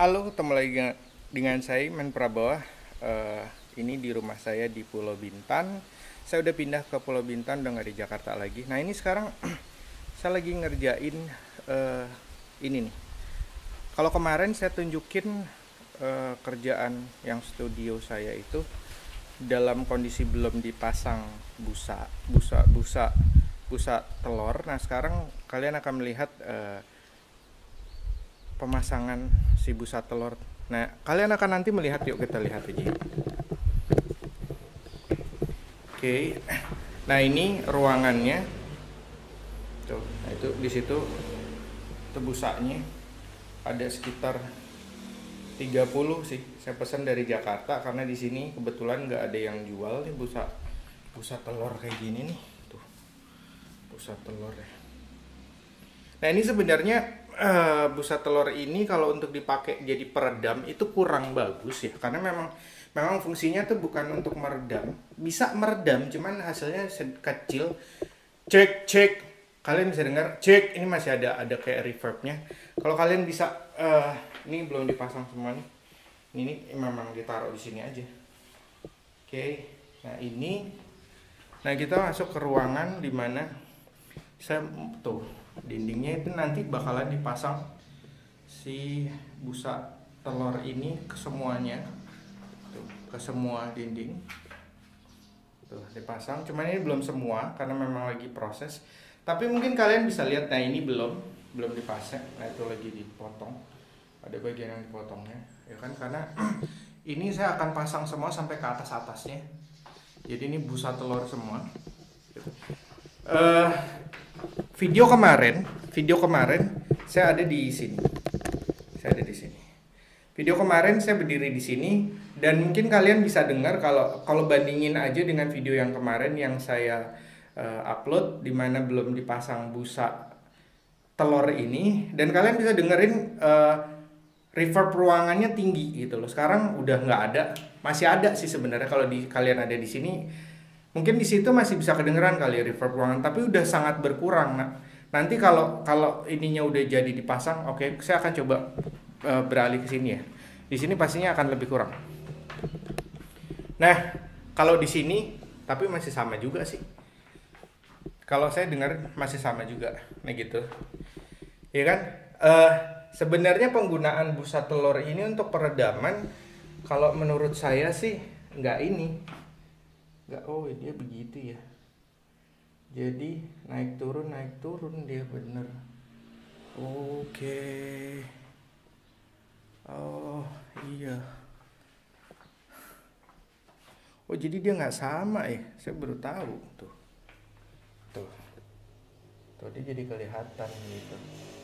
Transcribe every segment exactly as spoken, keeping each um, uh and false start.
Halo, ketemu lagi dengan saya Men Prabowo. Eh, ini di rumah saya di Pulau Bintan. Saya udah pindah ke Pulau Bintan, udah nggak di Jakarta lagi. Nah ini sekarang saya lagi ngerjain eh, ini nih. Kalau kemarin saya tunjukin eh, kerjaan yang studio saya itu dalam kondisi belum dipasang busa, busa, busa, busa telur. Nah sekarang kalian akan melihat eh, pemasangan si busa telur. Nah, kalian akan nanti melihat, yuk kita lihat aja. Oke. Nah, ini ruangannya. Tuh, nah itu di situ tebusanya ada sekitar tiga puluh sih. Saya pesan dari Jakarta karena di sini kebetulan nggak ada yang jual nih busa busa telur kayak gini nih. Tuh. Busa telur ya. Nah, ini sebenarnya Uh, busa telur ini kalau untuk dipakai jadi peredam itu kurang bagus ya, karena memang memang fungsinya tuh bukan untuk meredam. Bisa meredam cuman hasilnya kecil. Cek cek kalian bisa dengar cek, ini masih ada ada kayak reverbnya. Kalau kalian bisa uh, ini belum dipasang semua nih, ini, ini memang ditaruh di sini aja. Oke, okay. Nah ini, nah kita masuk ke ruangan dimana saya tuh dindingnya itu nanti bakalan dipasang si busa telur ini ke semuanya, tuh, ke semua dinding tuh dipasang. Cuman ini belum semua karena memang lagi proses, tapi mungkin kalian bisa lihat. Nah ini belum belum dipasang, nah itu lagi dipotong, ada bagian yang dipotongnya ya kan, karena ini saya akan pasang semua sampai ke atas atasnya, jadi ini busa telur semua gitu. Uh, video kemarin, video kemarin saya ada di sini. Saya ada di sini. Video kemarin saya berdiri di sini dan mungkin kalian bisa dengar kalau kalau bandingin aja dengan video yang kemarin yang saya uh, upload di mana belum dipasang busa telur ini, dan kalian bisa dengerin uh, reverb ruangannya tinggi gitu loh. Sekarang udah nggak ada, masih ada sih sebenarnya kalau di kalian ada di sini. Mungkin di situ masih bisa kedengeran kali reverb ruangan, tapi udah sangat berkurang. Nah, nanti kalau kalau ininya udah jadi dipasang, oke, okay, saya akan coba uh, beralih ke sini ya. Di sini pastinya akan lebih kurang. Nah, kalau di sini tapi masih sama juga sih. Kalau saya dengar masih sama juga. Nah gitu. Ya kan? Uh, sebenarnya penggunaan busa telur ini untuk peredaman kalau menurut saya sih nggak ini. Nggak, oh dia begitu ya. Jadi naik turun naik turun dia bener. Oke. Oh iya. Oh jadi dia nggak sama ya. Saya baru tahu tuh. Tuh. Tuh dia jadi kelihatan gitu.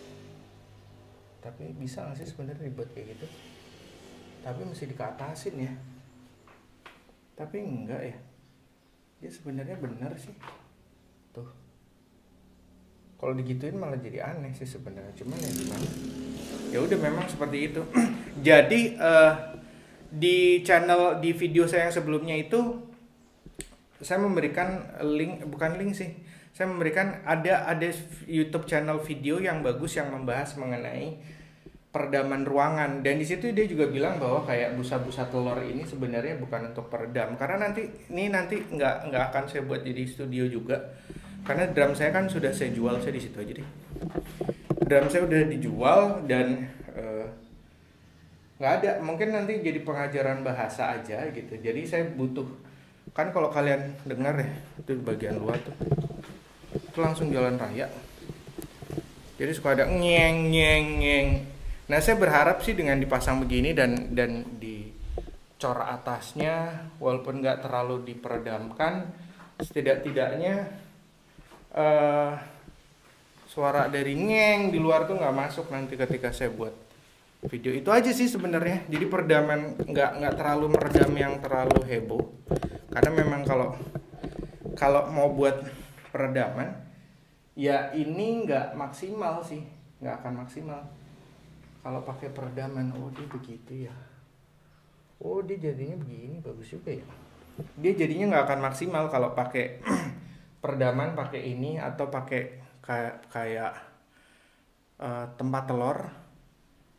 Tapi bisa nggak sih sebenarnya dibuat kayak gitu? Tapi mesti dikatasin ya. Tapi enggak ya. Dia sebenarnya benar sih. Tuh. Kalau digituin malah jadi aneh sih sebenarnya. Cuman ya gimana? Ya udah memang seperti itu. Jadi uh, di channel di video saya yang sebelumnya itu saya memberikan link, bukan link sih. Saya memberikan ada ada YouTube channel video yang bagus yang membahas mengenai peredaman ruangan, dan di situ dia juga bilang bahwa kayak busa-busa telur ini sebenarnya bukan untuk peredam, karena nanti ini nanti nggak nggak akan saya buat jadi studio juga, karena drum saya kan sudah saya jual. Saya di situ aja deh, drum saya udah dijual dan nggak uh, ada, mungkin nanti jadi pengajaran bahasa aja gitu. Jadi saya butuh, kan kalau kalian dengar ya itu bagian luar tuh itu langsung jalan raya, jadi suka ada nyeng nyeng nyeng. Nah saya berharap sih dengan dipasang begini dan dan dicor atasnya, walaupun nggak terlalu diperedamkan, setidak-tidaknya uh, suara dari nyeng di luar tuh nggak masuk nanti ketika saya buat video. Itu aja sih sebenarnya. Jadi peredaman nggak nggak terlalu meredam yang terlalu heboh, karena memang kalau kalau mau buat peredaman ya ini nggak maksimal sih, nggak akan maksimal kalau pakai peredaman. Oh dia begitu ya. Oh dia jadinya begini, bagus juga ya. Dia jadinya nggak akan maksimal kalau pakai peredaman pakai ini atau pakai kayak kayak uh, tempat telur.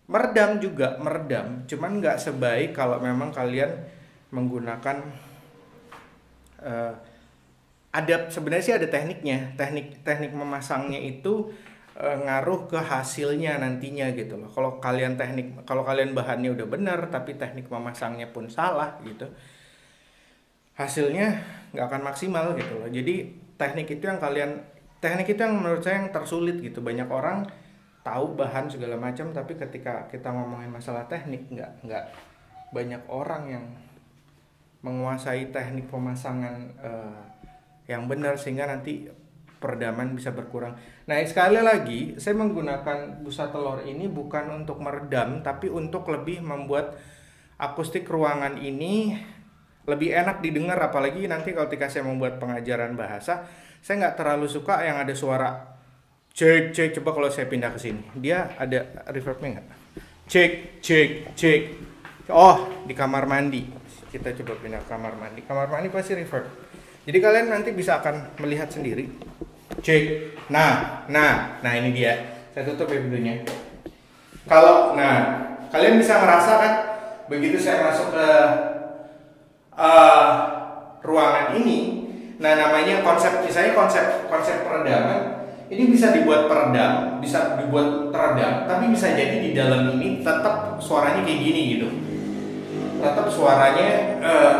meredam juga, meredam, cuman nggak sebaik kalau memang kalian menggunakan uh, ada sebenarnya sih ada tekniknya, teknik teknik memasangnya itu uh, ngaruh ke hasilnya nantinya gitu loh. Kalau kalian teknik, kalau kalian bahannya udah benar tapi teknik memasangnya pun salah gitu, hasilnya nggak akan maksimal gitu loh. Jadi teknik itu yang kalian, teknik itu yang menurut saya yang tersulit gitu. Banyak orang tahu bahan segala macam, tapi ketika kita ngomongin masalah teknik, nggak nggak banyak orang yang menguasai teknik pemasangan uh, yang benar sehingga nanti peredaman bisa berkurang. Nah, sekali lagi saya menggunakan busa telur ini bukan untuk meredam, tapi untuk lebih membuat akustik ruangan ini lebih enak didengar. Apalagi nanti kalau ketika saya membuat pengajaran bahasa, saya nggak terlalu suka yang ada suara cek cek. Coba kalau saya pindah ke sini, dia ada reverbnya nggak? Cek cek cek. Oh, di kamar mandi. Kita coba pindah ke kamar mandi. Kamar mandi pasti reverb. Jadi kalian nanti bisa akan melihat sendiri. Cek. Nah, nah, nah ini dia. Saya tutup ya pintunya. Kalau, nah, kalian bisa merasakan begitu saya masuk ke uh, ruangan ini. Nah, namanya konsep, misalnya konsep konsep peredaman. Ini bisa dibuat peredam, bisa dibuat teredam, tapi bisa jadi di dalam ini tetap suaranya kayak gini gitu. Tetap suaranya uh,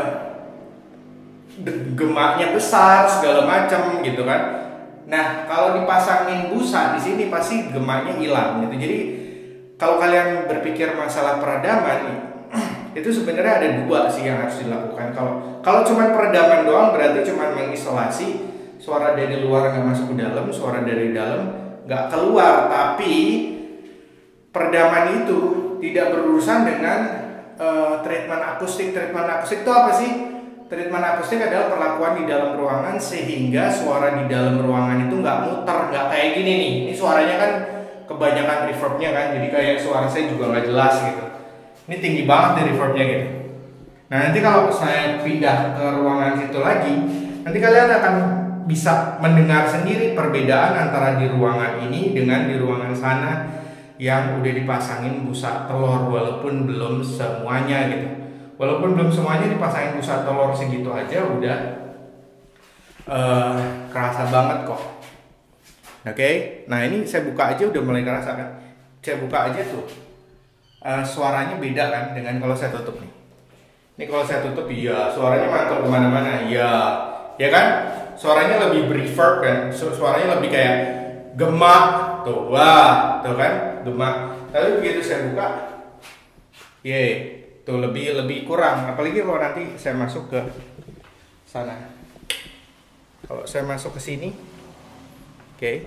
gemaknya besar segala macam gitu kan. Nah, kalau dipasangin busa di sini pasti gemaknya hilang gitu. Jadi kalau kalian berpikir masalah peredaman itu sebenarnya ada dua sih yang harus dilakukan. Kalau kalau cuma peredaman doang berarti cuma mengisolasi. Suara dari luar nggak masuk ke dalam, suara dari dalam nggak keluar. Tapi peredaman itu tidak berurusan dengan uh, treatment akustik. Treatment akustik itu apa sih? Treatment akustik adalah perlakuan di dalam ruangan sehingga suara di dalam ruangan itu nggak muter, nggak kayak gini nih. Ini suaranya kan kebanyakan reverbnya kan, jadi kayak suara saya juga nggak jelas gitu. Ini tinggi banget nih reverbnya gitu. Nah, nanti kalau saya pindah ke ruangan situ lagi, nanti kalian akan bisa mendengar sendiri perbedaan antara di ruangan ini dengan di ruangan sana yang udah dipasangin busa telur, walaupun belum semuanya gitu. Walaupun belum semuanya dipasangin busa telur segitu aja udah uh, kerasa banget kok. Oke, okay? Nah ini saya buka aja udah mulai kerasa kan. Saya buka aja tuh uh, suaranya beda kan dengan kalau saya tutup nih. Ini kalau saya tutup iya suaranya mantul kemana-mana, iya, ya kan? Suaranya lebih reverb kan, suaranya lebih kayak gemak tuh, wah, tuh kan, gemak. Tapi begitu saya buka, ye, tuh lebih lebih kurang. Apalagi kalau nanti saya masuk ke sana. Kalau saya masuk ke sini, oke, okay.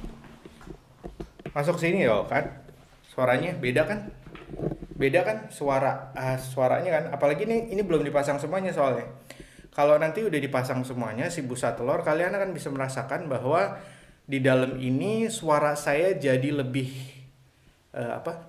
Masuk ke sini ya kan, suaranya beda kan, beda kan suara, uh, suaranya kan. Apalagi ini ini belum dipasang semuanya soalnya. Kalau nanti udah dipasang semuanya si busa telur, kalian akan bisa merasakan bahwa di dalam ini suara saya jadi lebih uh, apa?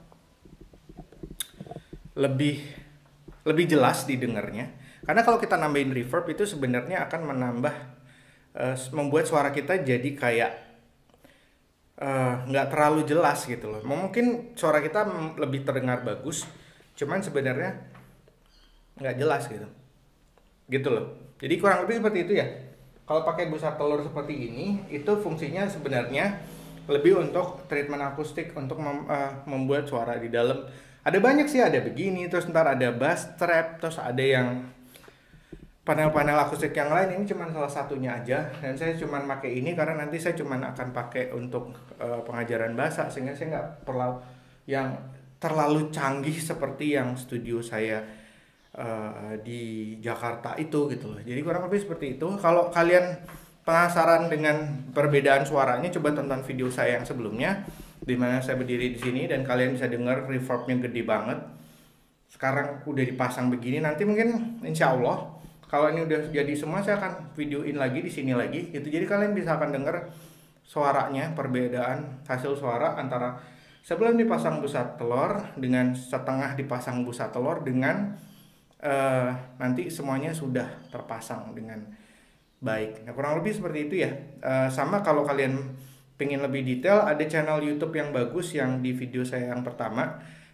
Lebih lebih jelas didengarnya. Karena kalau kita nambahin reverb itu sebenarnya akan menambah uh, membuat suara kita jadi kayak nggak uh, terlalu jelas gitu loh. Mungkin suara kita lebih terdengar bagus, cuman sebenarnya nggak jelas gitu. Gitu loh. Jadi kurang lebih seperti itu ya. Kalau pakai busa telur seperti ini, itu fungsinya sebenarnya lebih untuk treatment akustik, untuk mem, uh, membuat suara di dalam. Ada banyak sih, ada begini, terus ntar ada bass trap, terus ada yang panel-panel akustik yang lain. Ini cuma salah satunya aja, dan saya cuma pakai ini karena nanti saya cuma akan pakai untuk uh, pengajaran bahasa, sehingga saya nggak perlu yang terlalu canggih seperti yang studio saya Uh, di Jakarta itu gitu loh. Jadi kurang lebih seperti itu. Kalau kalian penasaran dengan perbedaan suaranya, coba tonton video saya yang sebelumnya di mana saya berdiri di sini dan kalian bisa dengar reverbnya gede banget. Sekarang udah dipasang begini, nanti mungkin insya Allah kalau ini udah jadi semua saya akan videoin lagi di sini lagi gitu. Jadi kalian bisa akan dengar suaranya, perbedaan hasil suara antara sebelum dipasang busa telur dengan setengah dipasang busa telur dengan Uh, nanti semuanya sudah terpasang dengan baik. Nah, kurang lebih seperti itu ya. Uh, sama kalau kalian pengen lebih detail, ada channel YouTube yang bagus yang di video saya yang pertama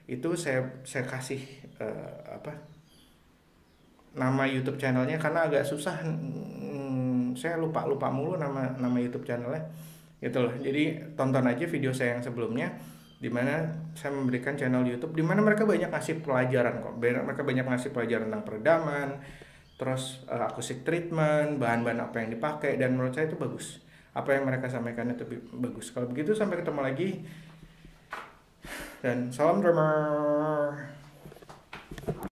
itu saya saya kasih uh, apa nama YouTube channelnya karena agak susah, hmm, saya lupa lupa mulu nama nama YouTube channelnya gitu loh. Jadi tonton aja video saya yang sebelumnya dimana saya memberikan channel YouTube dimana mereka banyak ngasih pelajaran kok, mereka banyak ngasih pelajaran tentang peredaman, terus uh, acoustic treatment, bahan-bahan apa yang dipakai, dan menurut saya itu bagus. Apa yang mereka sampaikan itu bagus. Kalau begitu sampai ketemu lagi dan salam drummer.